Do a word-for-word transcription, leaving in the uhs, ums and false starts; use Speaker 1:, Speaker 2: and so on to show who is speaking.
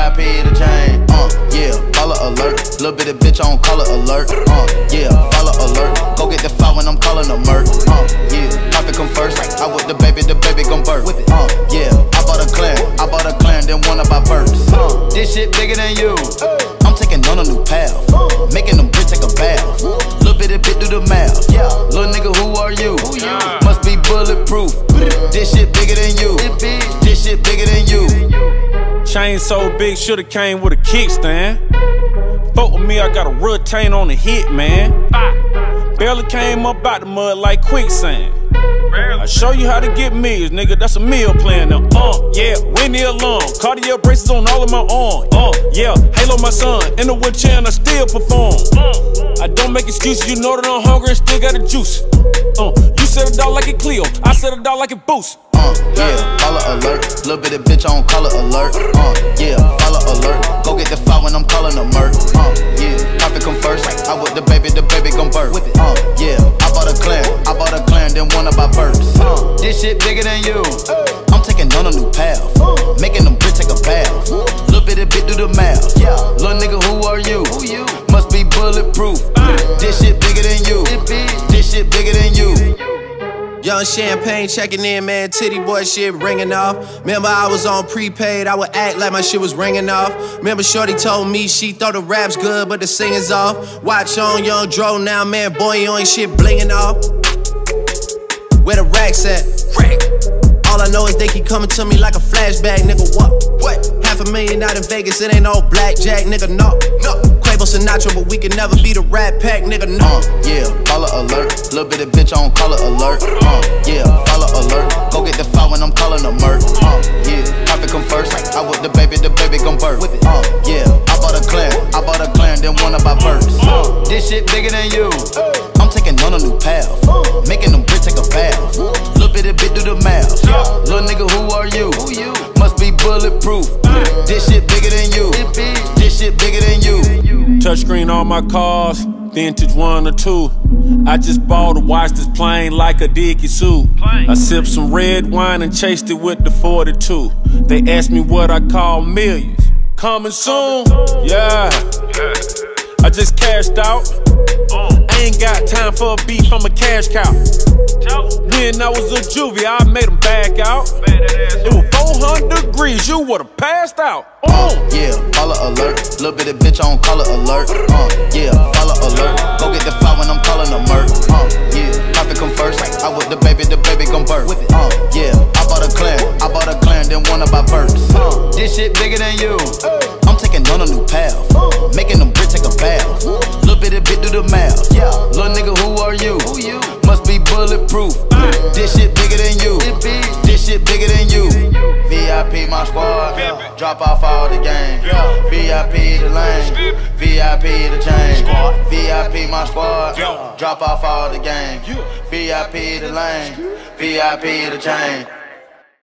Speaker 1: I P the chain. Uh, yeah, follow alert. Little bit of bitch on collar alert. Uh, yeah, follow alert. Go get the file when I'm calling a murk. Uh, yeah, profit come first. I with the baby, the baby gon' birth. Uh, yeah, I bought a clan, I bought a clan, then one of my birds. Uh, this shit bigger than you. I'm taking on a new path, making them bitch take a bath. Little bit of bit do the math. Little nigga, who are you? Must be bulletproof. This shit bigger than you. This shit bigger than you.
Speaker 2: Chain so big, shoulda came with a kickstand. Fuck with me, I got a retain on the hit, man. Barely came up out the mud like quicksand. I show you how to get meals, nigga, that's a meal plan now. Uh, yeah, Winnie alone. Cartier braces on all of my arms. Uh, yeah, Halo my son, in the wheelchair and I still perform. I don't make excuses, you know that I'm hungry and still got the juice. Uh, you said a dog like a Clio, I said a dog like a Boost.
Speaker 1: Uh, yeah, follow alert. Little bit of bitch on collar alert. Uh, yeah, follow alert. Go get the file when I'm calling a murk. Uh, yeah, profit come first. I with the baby, the baby gon' birth. Uh, yeah, I bought a clan, I bought a clan, then one of my birds. Uh, this shit bigger than you. I'm taking on a new path, making them bitch take a bath. Little bit of bit do the math. Little nigga, who are you? Must be bulletproof. This shit bigger than you. This shit bigger than you.
Speaker 3: Young Champagne checking in, man, titty boy shit ringing off. Remember I was on prepaid, I would act like my shit was ringing off. Remember shorty told me she thought the rap's good, but the singing's off. Watch on Young Dro now, man, boy, you ain't shit blinging off. Where the racks at? Rack. All I know is they keep coming to me like a flashback, nigga, what? What? Half a million out in Vegas, it ain't no blackjack, nigga, no, no. Quavo Sinatra, but we can never be the Rat Pack, nigga, no.
Speaker 1: Uh, yeah, follow alert. Little bit of bitch on collar alert. Uh, yeah, follow alert. Go get the file when I'm calling a murk. Uh, yeah, profit come first. I with the baby, the baby gon' birth. Uh, yeah, I bought a clan, I bought a clan, then one of my birds. Uh, this shit bigger than you. I'm taking on a new path, making them bitch take a bath. Little bit of bit do the math. Little nigga, who are you? Must be bulletproof. This shit bigger than you. This shit bigger than you.
Speaker 2: Touchscreen on my cars, vintage one or two. I just bought a watch that's plain like a Dickie suit. I sipped some red wine and chased it with the forty-two. They asked me what I call millions. Coming soon, yeah. I just cashed out. I ain't got time for a beef, I'm a cash cow. When I was a juvie, I made them back out. It was four hundred degrees, you would've passed out.
Speaker 1: Uh, yeah, follow alert. Little bit of bitch on collar alert. Uh, yeah, follow alert. Go get the file when I'm calling a murk. Uh, yeah, profit come first. I with the baby, the baby gon' birth. Uh, yeah, I bought a clan, I bought a clan, then one of my birds. Uh, this shit bigger than you. I'm taking on a new path, making them bitch take a bath. Little bit of bit do the math. Little nigga, who are you? Must be bulletproof. This shit bigger than you. This shit bigger than you. V I P my squad, drop off all the game. V I P the lane, V I P the chain. V I P my squad, drop off all the game. V I P the lane, V I P the chain.